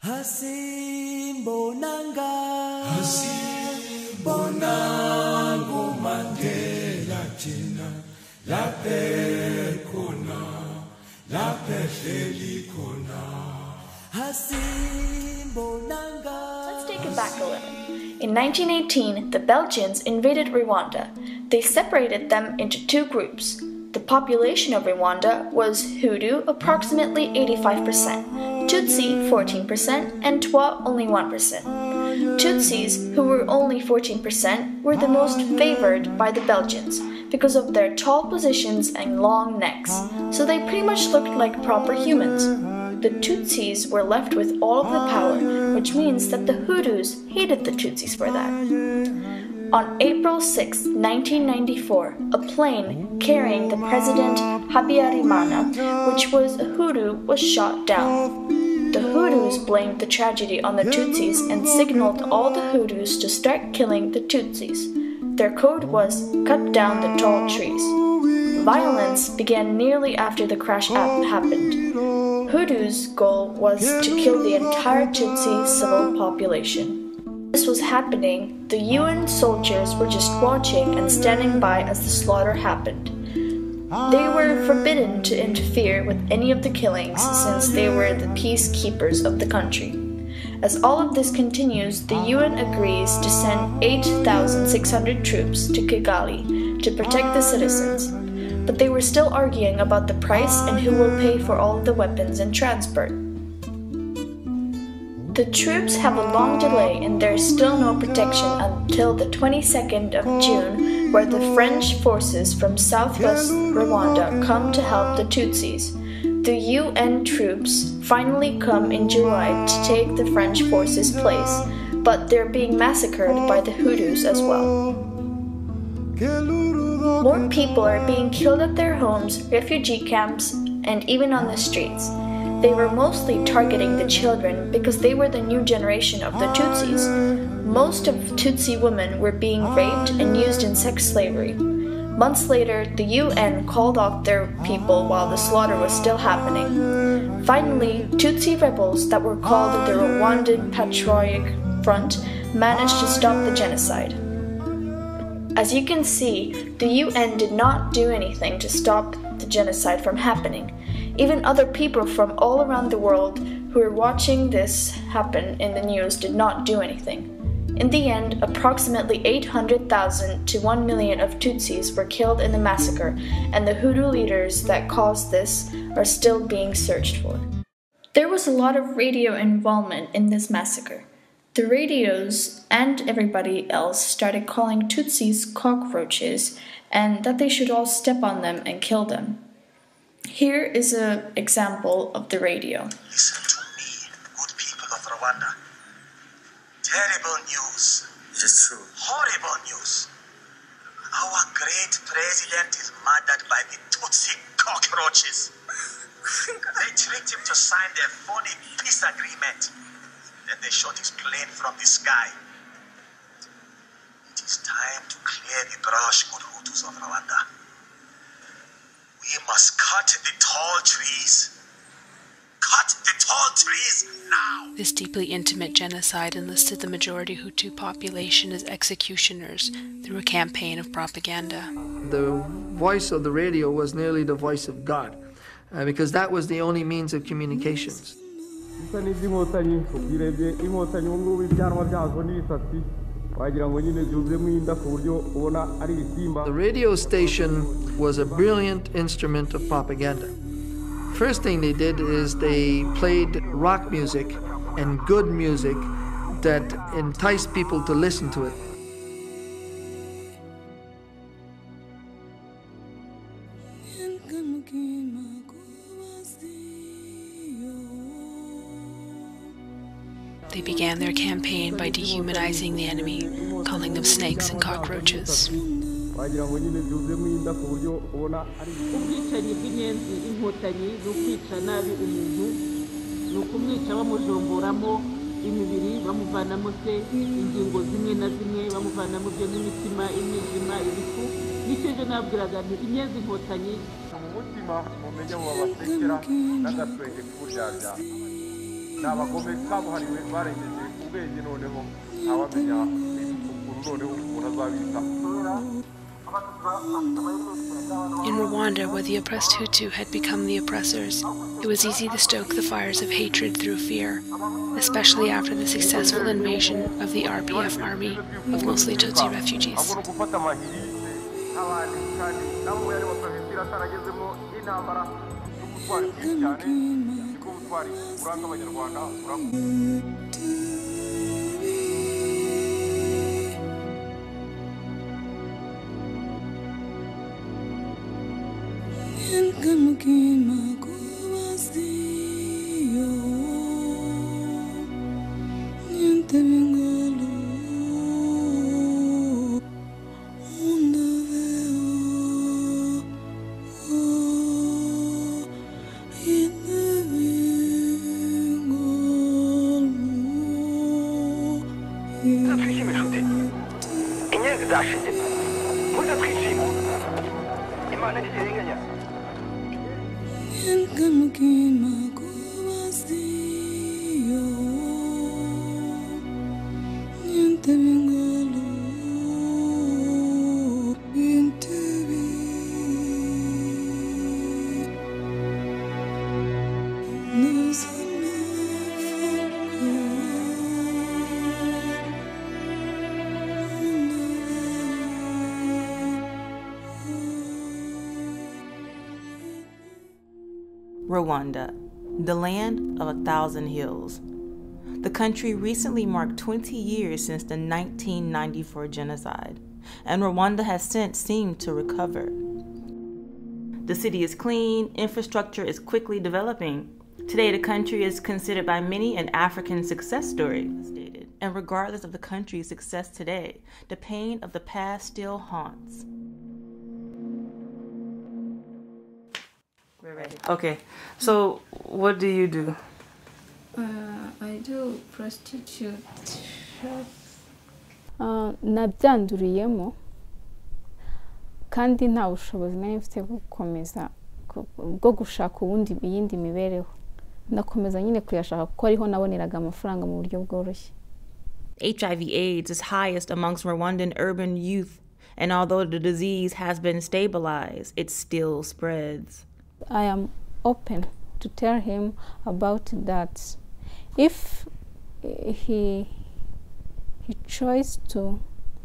Hasimbonanga Hasimbonango Mandela Tina Lape Kona Lape Kona Hasimbonanga. Let's take it back a little. In 1918, the Belgians invaded Rwanda. They separated them into two groups. The population of Rwanda was Hutu, approximately 85%, Tutsi 14%, and Twa only 1%. Tutsis, who were only 14%, were the most favored by the Belgians because of their tall positions and long necks, so they pretty much looked like proper humans. The Tutsis were left with all of the power, which means that the Hutus hated the Tutsis for that. On April 6, 1994, a plane carrying the President Habyarimana, which was a Hutu, was shot down. The Hutus blamed the tragedy on the Tutsis and signaled all the Hutus to start killing the Tutsis. Their code was, "Cut down the tall trees." Violence began nearly after the crash happened. Hutus' goal was to kill the entire Tutsi civil population. This was happening, the UN soldiers were just watching and standing by as the slaughter happened. They were forbidden to interfere with any of the killings since they were the peacekeepers of the country. As all of this continues, the UN agrees to send 8,600 troops to Kigali to protect the citizens. But they were still arguing about the price and who will pay for all of the weapons and transport. The troops have a long delay and there is still no protection until the 22nd of June, where the French forces from southwest Rwanda come to help the Tutsis. The UN troops finally come in July to take the French forces' place, but they're being massacred by the Hutus as well. More people are being killed at their homes, refugee camps, and even on the streets. They were mostly targeting the children because they were the new generation of the Tutsis. Most of Tutsi women were being raped and used in sex slavery. Months later, the UN called off their people while the slaughter was still happening. Finally, Tutsi rebels that were called the Rwandan Patriotic Front managed to stop the genocide. As you can see, the UN did not do anything to stop the genocide from happening. Even other people from all around the world who were watching this happen in the news did not do anything. In the end, approximately 800,000 to 1 million of Tutsis were killed in the massacre, and the Hutu leaders that caused this are still being searched for. There was a lot of radio involvement in this massacre. The radios and everybody else started calling Tutsis cockroaches and that they should all step on them and kill them. Here is an example of the radio. Listen to me, good people of Rwanda. Terrible news. It is true. Horrible news. Our great president is murdered by the Tutsi cockroaches. They tricked him to sign their phony peace agreement. Then they shot his plane from the sky. It is time to clear the brush, good Hutus of Rwanda. We must cut the tall trees. Cut the tall trees now! This deeply intimate genocide enlisted the majority Hutu population as executioners through a campaign of propaganda. The voice of the radio was nearly the voice of God, because that was the only means of communications. The radio station was a brilliant instrument of propaganda. First thing they did is they played rock music and good music that enticed people to listen to it. They began their campaign by dehumanizing the enemy, calling them snakes and cockroaches. In Rwanda, where the oppressed Hutu had become the oppressors, it was easy to stoke the fires of hatred through fear, especially after the successful invasion of the RPF army of mostly Tutsi refugees. Rwanda, the land of 1,000 hills. The country recently marked 20 years since the 1994 genocide, and Rwanda has since seemed to recover. The city is clean, infrastructure is quickly developing. Today, the country is considered by many an African success story. And regardless of the country's success today, the pain of the past still haunts. We're ready. Okay, so what do you do? I do prostitution. Nabyanduriyemo kandi nta bushobozi nari mfite bwo gukomeza bwo gushaka iyindi mibereho. Nakomeza nyine kuyashaka kuko ariho naboneraga amafaranga mu buryo bworoshye. HIV/AIDS is highest amongst Rwandan urban youth, and although the disease has been stabilized, it still spreads. I am open to tell him about that. If he chose to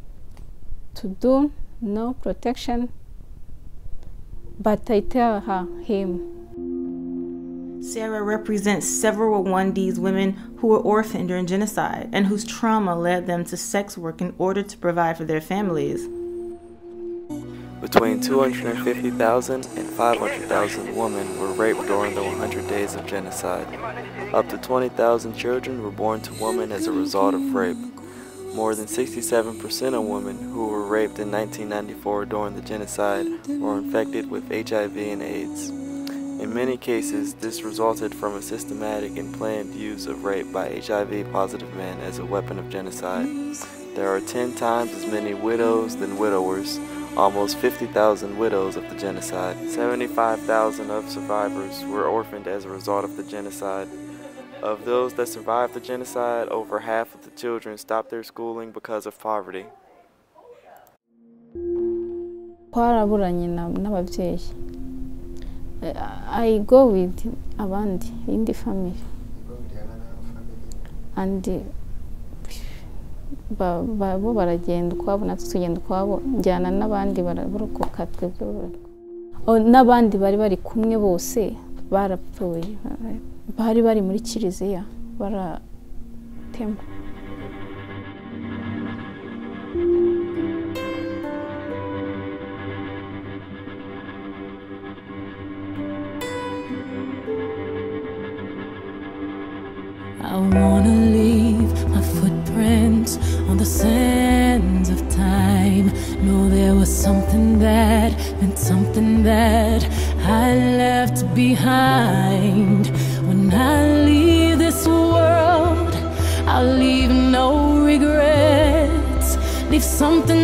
do no protection, but I tell him. Sarah represents several Rwandese women who were orphaned during genocide and whose trauma led them to sex work in order to provide for their families. Between 250,000 and 500,000 women were raped during the 100 days of genocide. Up to 20,000 children were born to women as a result of rape. More than 67% of women who were raped in 1994 during the genocide were infected with HIV and AIDS. In many cases, this resulted from a systematic and planned use of rape by HIV-positive men as a weapon of genocide. There are 10 times as many widows than widowers, almost 50,000 widows of the genocide. 75,000 of survivors were orphaned as a result of the genocide. Of those that survived the genocide, over half of the children stopped their schooling because of poverty. I go with abandi in the family, and bo baragenda ukwabo natwe tugenda ukwabo, njyana n'abandi bararokoka twebwe n'abandi bari bari kumwe bose barapfuye, bari bari muri kiliziya baratemwa. I wanna leave my footprints on the sands of time. Know there was something that meant something that I left behind. When I leave this world, I'll leave no regrets. Leave something